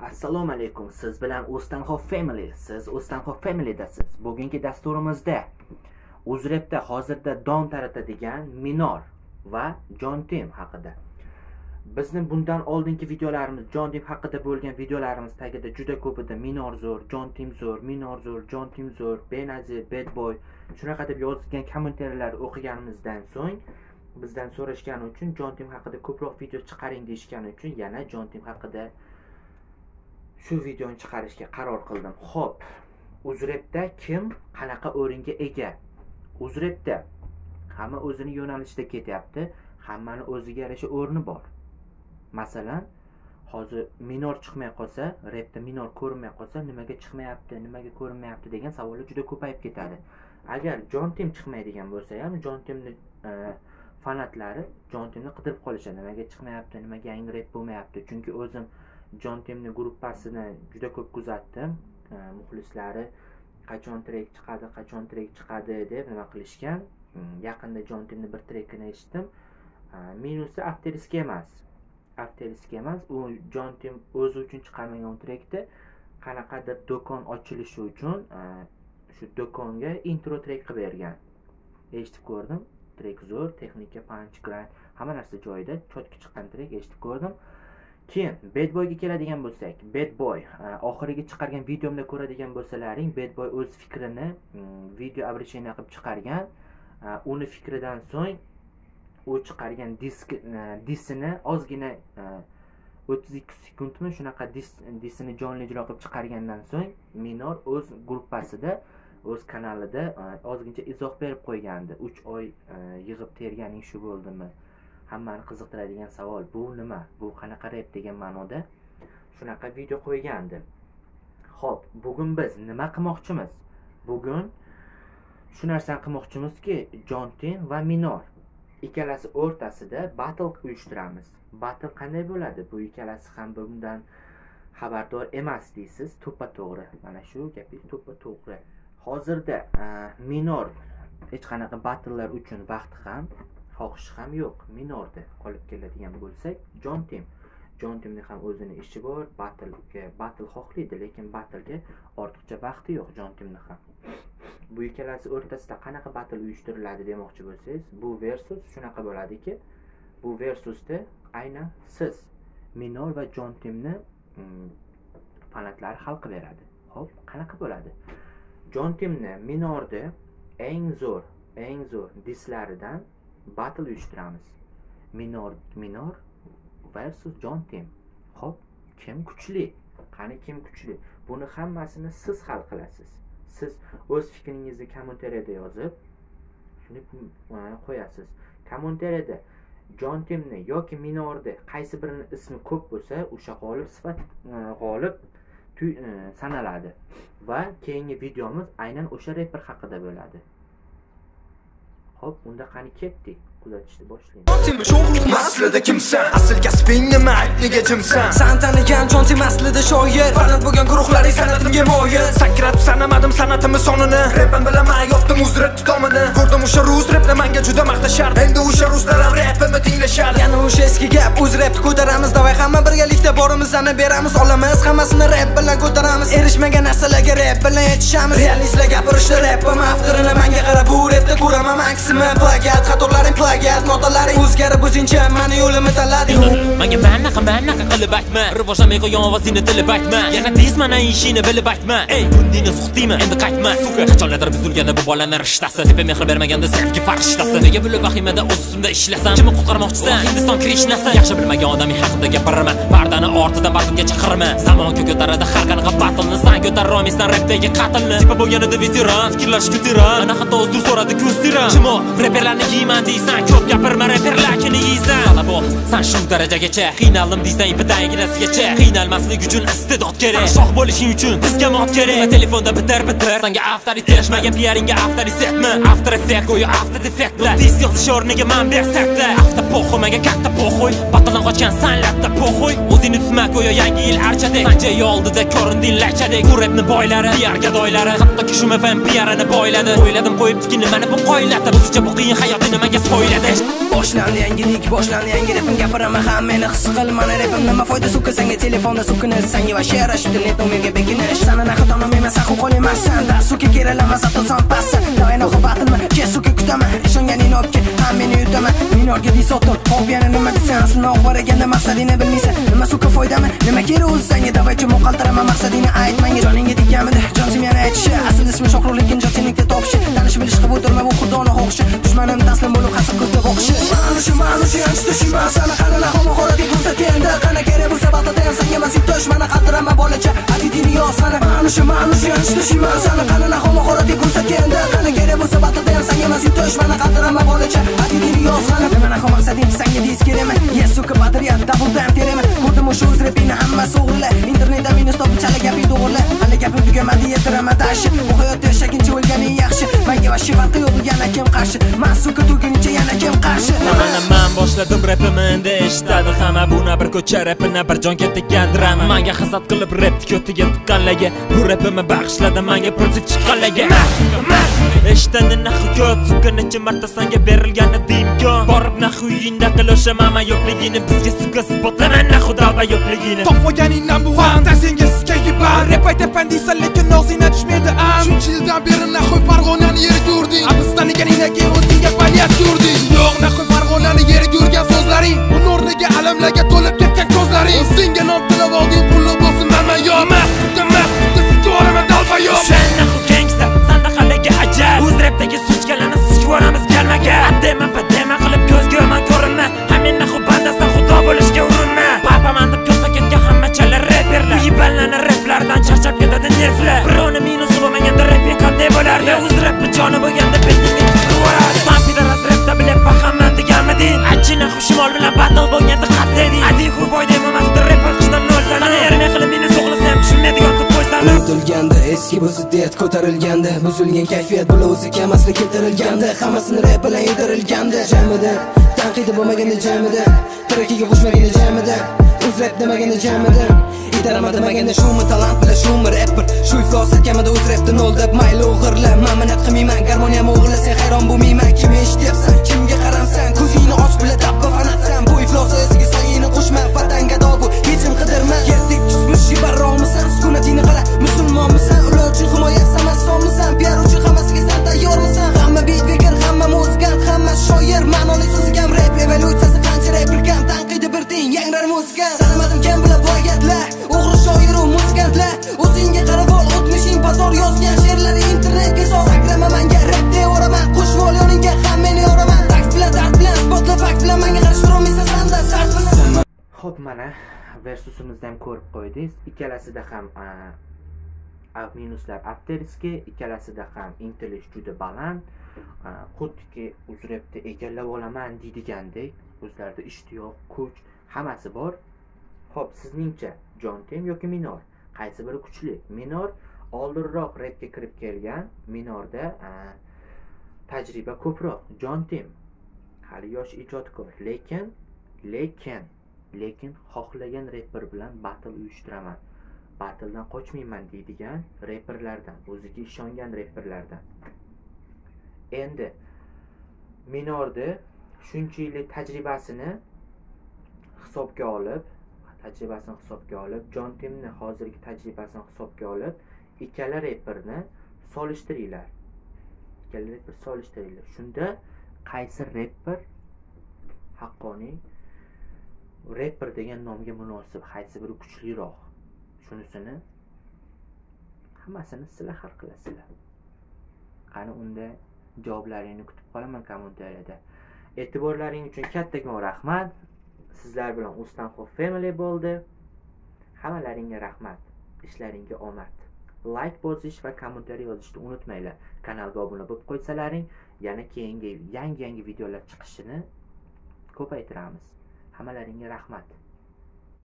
Assalomu alaykum. Siz bilan O'stanxo'p Family. Siz O'stanxo'p Family'dasiz. Bugungi dasturimizda UzRap'da hozirda don taratadigan Minor va Jon Tim haqida. Bizning bundan oldingi videolarimiz, Jon Tim haqida bo'lgan videolarimiz tagida juda ko'p edi. Minor zo'r, Jon Tim zo'r, Minor zo'r, Jon Tim zo'r, Benazir, Bad Boy shunaqa deb yozilgan kommentariylarni o'qiganimizdan so'ng bizdan so'rashgani uchun Jon Tim haqida ko'proq video chiqaring deyishgani uchun yana Jon Tim haqida shu videoni chiqarishga qaror qildim. Xo'p, UzRap'da kim qanaqa o'ringa ega? UzRap'da hamma o'zini yo'nalishida ketyapti, hammaning o'ziga yarasha o'rni bor. Masalan, hozir Minor chiqmay qolsa, rapda Minor ko'rinmay qolsa, nimaga chiqmayapti, nimaga ko'rinmayapti degan savollar juda ko'payib ketadi. Agar Jon Tim chiqmaydigan bo'lsa ham, Jon Timning fanatlari Jon Timni qidirib qolishadi. Nimaga chiqmayapti, nimaga yangi rap bo'lmayapti? Chunki o'zim Jon Timning gruppasini juda ko'p kuzatdim. Muxlislari qachon trek chiqadi deb nima qilishgan. Yaqinda Jon Timning bir trekini eshitdim. Minusi Afterisk emas. U Jon Tim o'zi uchun chiqarmagan trekda qanaqadir do'kon ochilishi uchun shu do'konga intro trek qilib bergan. Eshitib ko'rdim. Trek zo'r, texnika, punch, grind, hamma narsa joyida, chotki chiqqan trek eshitib ko'rdim. Keyin Bad Boyga keladigan bo'lsak, Bad Boy oxiriga chiqargan videomda ko'radigan bo'lsalaring, Bad Boy o'z fikrini video обращение qilib chiqargan. Uni fikridan so'ng u chiqargan disini ozgina 32 sekundmi shunaqa disini jonli ijro qilib chiqargandan so'ng Minor o'z gruppasida, o'z kanalida ozgincha izoh berib qo'ygandi. 3 oy yig'ib terganing shu bo'ldimi? Hammani qiziqtiradigan savol bu nima? Bu qanaqa rap degan ma'noda shunaqa video qo'ygandi. Xo'p, bugun biz nima qilmoqchimiz? Bugun shu narsani qilmoqchimizki, Jon Tim va Minor ikkalasi o'rtasida battle uyushtiramiz. Battle qanday bo'ladi? Bu ikkalasi ham bundan xabardor emas deysiz. To'ppa-to'g'ri. Mana shu gapingiz to'ppa-to'g'ri. Hozirda Minor hech qanaqa battlelar uchun vaqti ham xohishi ham yo'q. Minorda qolib keladigan bo'lsak, Jon Timning ham o'zining ishi bor, battle xohlaydi, lekin battlega ortiqcha vaqti yo'q Jon Timning ham. Bu ikkalasi o'rtasida qanaqa battle uyushtiriladi demoqchi bo'lsangiz, bu versus shunaqa bo'ladiki, bu versusda aynan siz Minor va Jon Timni fanatlari hal qilib beradi. Xo'p, qanaqa bo'ladi? Jon Timni Minorda eng zo'r dislaridan battle uyushtiramiz. Minor versus Jon Tim. Xo'p, kim kuchli? Qani kim kuchli? Buni hammasini siz hal qilasiz. Siz o'z fikringizni kommentariyada yozib, shuni qo'yasiz. Kommentariyada Jon Timni yoki Minorda qaysi birining ismi ko'p bo'lsa, o'sha g'olib sanaladi va keyingi videomiz aynan o'sha rapper haqida bo'ladi. Xo'p, unda qani ketdik. Kuzatishni boshlaymiz. Cho'g'liq aslida kimsan? Asl kasbing nima? Nega jimsan? San tanigan Jon Tim aslida shoir. Fanat bo'lgan guruhlaring sanatimga moyil. Sakratib sanamadim sanatimni sonini. Rapim bilaman yopdim UzRap tomini. Ko'rdim o'sha rus rapni menga juda maqtashar. Endi o'sha ruslar ham rapimni tinglashar. Yana o'sha eski gap, UzRapni ko'taramiz, davay hamma birgalikda borimizni beramiz. Olamiz hammasini rap bilan ko'taramiz. Erishmagan narsalarga rap bilan yetishamiz. Realistlar gapirishda rapim aftirini menga qarab bu rapda ko'raman maksimum plagiat, xatolaring plagiat, notalaring o'zgarib o'zingcha meni yo'limni tanlading. Menga bannaqa qilib aytma, rivojlanmay qo'ygan ovozingni tilib aytma. Yana tezman ishini bilib aytma. Ey, bundingni suqdiymi? Endi qaytma. Suka qachonlardir buzilganda bu bolalar rishtasi. Tepa mehr bermaganda sevgi farishtasi. Nega bo'lib vahimada o'z ustimda ishlasam? Kimni qutqarmoqchisan? Hindiston Krishnasi. Yaxshi bilmagan odamning haqida gapiraman. Pardani ortidan bardimga chaqirma. Zamon ko'taradi har qanaqa battle'ni, san ko'tarar olmaysan rapdagi qatlni. Tepa bo'lganida veteran, fikrlash ko'taran. Ana hatto o'zdir so'radi ko'stiran. Chimo, rapperlarni kiyman deysan, ko'p gapirma rapperlarni yeysan. Talabo, san shu darajagacha qiynaldim deysan, ipidangirasigacha. Qiynalmaslik uchun istedod kerak. Shoh bo'lishing uchun bizga mod kerak. Telefonda bitir. Senga avtoritet berishmagan piyaringga avtoritetmi? After effect go'yo after defectlar. Dis yozish o'rniga men bersakda. After poxoy menga katta poxoy. Battledan qochgan san'atda poxoy. O'zingni tutma go'yo yangi yil archadek. Sanjay oldida ko'rinding lachadek. Bu rapni boylari, PR gadoylari. Hattoki shu mafam PR'ini boyladi. O'yladim qo'yibdiki nimani bu qoyiladi. O'zicha bu qiyin hayotni nimaga so'yladi? oilada Boshlandi yangilik, boshlandi yangi rapim gapiraman ham meni his qil. Mana rapim nima foyda suka senga telefonda sukinish, senga va she'r ashitib net menga beginish. Sana naxatonim emas, haqu qol emassan. Da suka keralamas, atosan passa. Doyna xobatilma, ke suka kutaman. Ishonganing opke, ham meni yutaman. Minorga disotim, hop yana nima desan, aslida oxbar ekanda maqsadingni bilmaysan. Nima suka foydami? Nima kerak o'zi senga? Davaychi muqaltiraman maqsadingni ayt menga. Joningga tekkanmidi? Jonsim yana aytishi. Asl ismi sho'qroq lekin jotinlikda topishi. Tanish bilish qilib o'tirma bu xudoni xohishi. Dushmanim taslim bo'lib hasad ko'zda o'qishi. Manushi yanchishma sana qanala homoxorati ko'rsatganda qana kerak bo'lsa baxtdan senga masib tosh mana qaltirama bolacha adidini yozsana. Manushi yanchishma sana qanala homoxorati ko'rsatganda qana kerak bo'lsa baxtdan senga masib tosh mana qaltirama bolacha adidini yozsana. Mana maqsading senga dis kerakmi? Yes suka bateriya double down terimi. Ko'rdim o'sha o'z rapini hammasi o'g'rilar. Internetda meni stop chala gapi to'g'rilar. Hali gapim tugamadi yetiraman tashi. Bu hayotda yashaguncha o'lganing yaxshi. Menga va shifatga yo'q yana kim qarshi? Men suka to'g'rincha yana kim qarshi? Men boshladim rapimni endi eshitadi hamma. Buni bir ko'cha rapini bir jonga tekkan drama. Menga hasad qilib rapni ko'tiga tiqqanlarga bu rapimni bag'ishladim menga pozitiv chiqqanlarga. Eshitandi naxu ko'p sukanecha marta senga berilgan imkon. Borib naxu uyingda qilishim ama yo'qligini bizga suka isbotlaman naxu da'va yo'qligini. Topganing number one tasenga sikaga bar. Rap aytapan deysan lekin og'zingga tushmaydi am. Shuncha yildan beri naxu Farg'onani yerga urding. Abistaniganingdan keyin o'zingga paliyat yurding. Yo'q naxu Farg'onani yerga urgan so'zlaring, uni o'rniga alamlarga to'lib ketgan ko'zlaring. O'zingga nom tilab olding, pulli bo'lsin mana yo'q. Mas, oraman dalfa yo'q. Sen naxu gangsta, sanda haliga ajab. O'z rapdagi suchkalarni sikvoramiz galmaga. Addema padema qilib ko'zga yomon ko'rinma. Hamma naxu bandasidan xudo bo'lishga urinma. Papaman deb ko'zga ketgan hamma chala rapperlar. Yibanlarni raplardan charchab ketadi nervlar. Birovni minusi bo'lmaganda raping qanday bo'lardi? O'z rapi joni bo'lganda betingga tushiradi. Sampida rapda bilib baxamman deganmiding? Achina xushmol bilan battle bo'lganda qattiq eding. Adiku foyda emasdi rap qilishdan nolsan. Sana ermay qilib meni so'g'lisam tushunmaydigan deb qo'ysan. Unutilganda eski bu ziddiyat ko'tarilganda, buzilgan kayfiyat bilan o'zi kamaslik keltirilganda, hammasini rap bilan yedirilganda, jamida tanqidi bo'lmaganda jamida, trakiga qo'shmaganda jamida, o'z rap demaganda jamida, idarama demaganda shumi talant bilan shumi rapper, shu iflos etganmida o'z rapdan ol deb mayli o'g'irla, ma'minat qilmayman, garmoniyam o'g'irlasang hayron bo'lmayman, kim eshityapsan, kimga qaramsan, ko'zingni och bila dabba fanatsan, bu iflos esiga soyingni qo'shma, vatanga dogu, yechim qidirma, yerdek tusmish barroqmisan, sukunatingni qara, musulmonmisan, ular uchun himoya samasonmisan, PR uchun hammasiga san tayyormisan, hamma beatmaker, hamma muzikant, hamma shoir, ma'noli so'zigam rap evolyutsiyasi qancha rapper kam, tanqidi bir teng, yangrar muzikant, sanamadim kim bilan boygatlar, o'g'ri shoir u muzikantlar, o'zingga qarab ol, o'tmishing bozor yozgan she'rlari internetga sol, sakrama menga rap deyoraman, qo'shib ol yoningga hammani yoraman, takt bilan dard bilan spotla fakt bilan menga qarshi turolmaysan sandan sart bilan. Xo'p, mana versusimizni ham ko'rib qo'ydingiz. Ikkalasida ham minuslar asteriski, ikkalasida ham intilish juda baland. Xuddiki o'z rapni egallab olaman deydigandek, o'zlarida ishtiyoq, kuch hammasi bor. Xo'p, sizningcha Jon Tim yoki Minor qaysi biri kuchli? Minor oldinroq rapga kirib kelgan, Minorda tajriba ko'proq. Jon Tim hali yosh ijodkor, lekin xohlagan rapper bilan battle uyushtiraman, battledan qochmayman deydigan rapperlardan, o'ziga ishongan rapperlardan. Endi Minorda shuncha yillik tajribasini hisobga olib, Jon Timni hozirgi tajribasini hisobga olib, ikkala rapperni solishtiringlar. Shunda qaysi rapper haqqoniy rapper degan nomga munosib, qaysi biri kuchliroq? Shunisini hammasini sizlar hal qilasizlar. Qani unda javoblaringizni kutib qolaman kommentariyada. E'tiborlaring uchun kattakon rahmat. Sizlar bilan Ustanxo Family bo'ldi. Hammalaringga rahmat. Ishlaringga omad. Like bozish va kommentariy yozishni unutmanglar. Kanalga obuna bo'lib qo'ysalaring, yana keyingi yangi videolar chiqishini ko'paytiramiz. Hammalaringga rahmat.